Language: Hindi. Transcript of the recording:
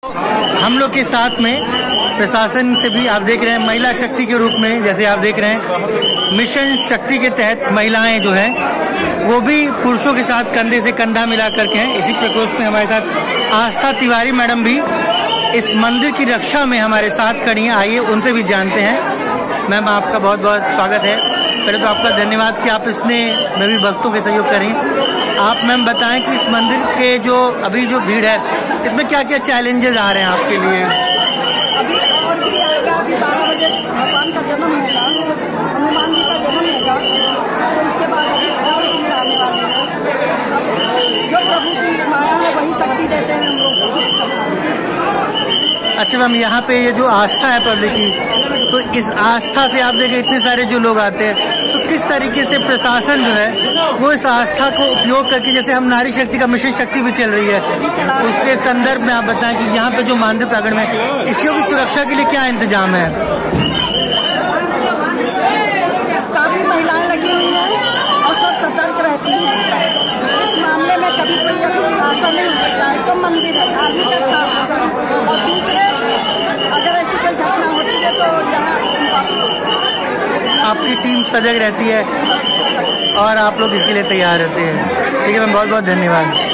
हम लोग के साथ में प्रशासन से भी आप देख रहे हैं महिला शक्ति के रूप में, जैसे आप देख रहे हैं मिशन शक्ति के तहत महिलाएं जो है वो भी पुरुषों के साथ कंधे से कंधा मिला करके हैं। इसी प्रकोष्ठ में हमारे साथ आस्था तिवारी मैडम भी इस मंदिर की रक्षा में हमारे साथ खड़ी हैं। आइए उनसे भी जानते हैं। मैम आपका बहुत बहुत स्वागत है। पहले तो आपका धन्यवाद कि आप इसने में भी भक्तों के सहयोग करें। आप मैम बताएं कि इस मंदिर के जो अभी जो भीड़ है इसमें क्या क्या चैलेंजेस आ रहे हैं आपके लिए? अभी और भी आएगा। अभी 12 बजे भगवान का जन्म होगा, हनुमान जी का जन्म होगा, तो उसके बाद अभी और भीड़ आने वाली है। जो प्रभु की माया है वही शक्ति देते हैं हम लोग को। अच्छा मैम, यहाँ पे ये जो आस्था है पब्लिक की, तो इस आस्था से आप देखें इतने सारे जो लोग आते हैं, तो किस तरीके से प्रशासन जो है वो इस आस्था को उपयोग करके, जैसे हम नारी शक्ति का मिशन शक्ति भी चल रही है, तो उसके संदर्भ में आप बताएं कि यहाँ पे जो मंदिर प्रांगण में इसकी सुरक्षा के लिए क्या इंतजाम है? काफी महिलाएं लगी हुई हैं और सब सतर्क रहती हैं। इस मामले में कभी कोई अभी ऐसा नहीं हो सकता है। तो मंदिर है, धार्मिक स्थान है, और दूसरे अगर ऐसी कोई घटना होती है तो यहाँ आपकी टीम सजग रहती है और आप लोग इसके लिए तैयार रहते हैं। ठीक है मैम, बहुत बहुत धन्यवाद।